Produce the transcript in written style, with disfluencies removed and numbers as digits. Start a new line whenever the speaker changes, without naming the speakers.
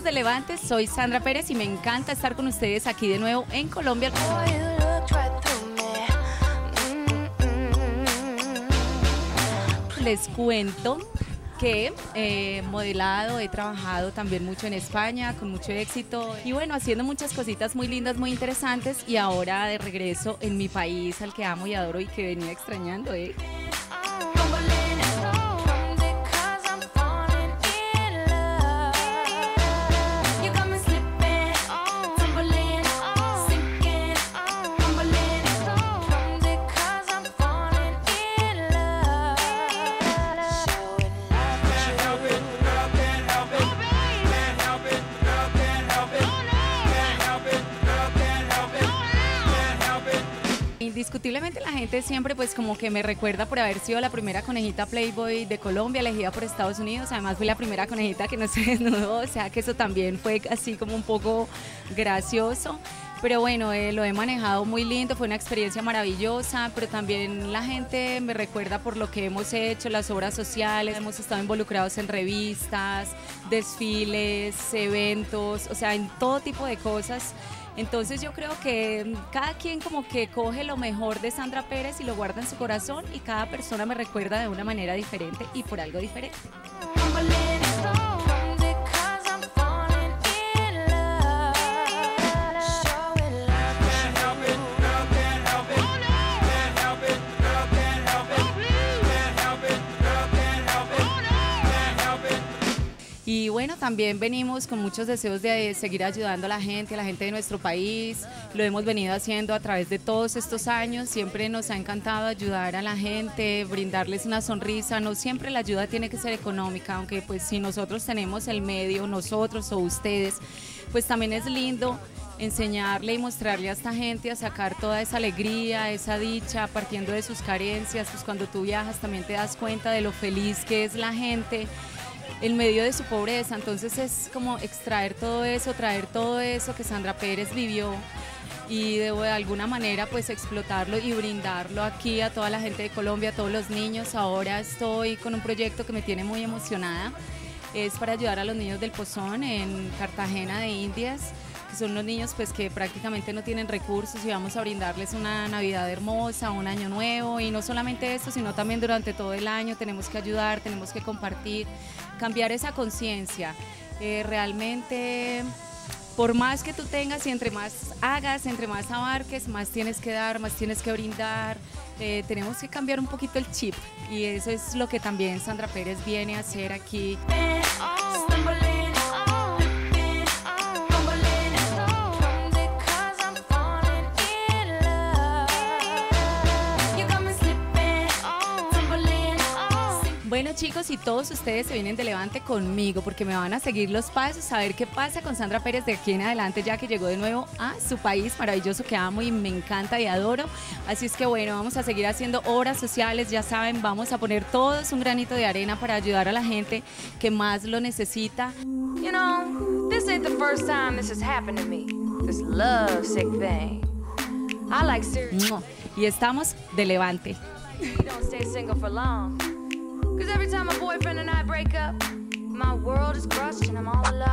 de Levante, soy Sandra Pérez y me encanta estar con ustedes aquí de nuevo en Colombia. Les cuento que modelado, he trabajado también mucho en España, con mucho éxito y bueno, haciendo muchas cositas muy lindas, muy interesantes y ahora de regreso en mi país al que amo y adoro y que venía extrañando, Indiscutiblemente la gente siempre pues como que me recuerda por haber sido la primera conejita Playboy de Colombia, elegida por Estados Unidos. Además fui la primera conejita que no se desnudó, o sea que eso también fue así como un poco gracioso. Pero bueno, lo he manejado muy lindo, fue una experiencia maravillosa, pero también la gente me recuerda por lo que hemos hecho, las obras sociales, hemos estado involucrados en revistas, desfiles, eventos, o sea, en todo tipo de cosas. Entonces yo creo que cada quien como que coge lo mejor de Sandra Pérez y lo guarda en su corazón y cada persona me recuerda de una manera diferente y por algo diferente. Y bueno, también venimos con muchos deseos de seguir ayudando a la gente de nuestro país. Lo hemos venido haciendo a través de todos estos años. Siempre nos ha encantado ayudar a la gente, brindarles una sonrisa. No siempre la ayuda tiene que ser económica, aunque pues si nosotros tenemos el medio, nosotros o ustedes, pues también es lindo enseñarle y mostrarle a esta gente a sacar toda esa alegría, esa dicha, partiendo de sus carencias. Pues cuando tú viajas también te das cuenta de lo feliz que es la gente en medio de su pobreza, entonces es como extraer todo eso, traer todo eso que Sandra Pérez vivió y de alguna manera pues explotarlo y brindarlo aquí a toda la gente de Colombia, a todos los niños. Ahora estoy con un proyecto que me tiene muy emocionada, es para ayudar a los niños del Pozón en Cartagena de Indias, que son los niños pues que prácticamente no tienen recursos y vamos a brindarles una Navidad hermosa, un año nuevo y no solamente eso, sino también durante todo el año tenemos que ayudar, tenemos que compartir, cambiar esa conciencia. Realmente por más que tú tengas y entre más hagas, entre más abarques, más tienes que dar, más tienes que brindar. Tenemos que cambiar un poquito el chip y eso es lo que también Sandra Pérez viene a hacer aquí. Bueno chicos, y todos ustedes se vienen de Levante conmigo porque me van a seguir los pasos, a ver qué pasa con Sandra Pérez de aquí en adelante, ya que llegó de nuevo a su país maravilloso que amo y me encanta y adoro. Así es que bueno, vamos a seguir haciendo obras sociales, ya saben, vamos a poner todos un granito de arena para ayudar a la gente que más lo necesita.
You know, this ain't the first time this has happened to me, this love sick thing. I like serious.
Y estamos de Levante.
You don't stay single for long. Cause every time my boyfriend and I break up, my world is crushed and I'm all alone.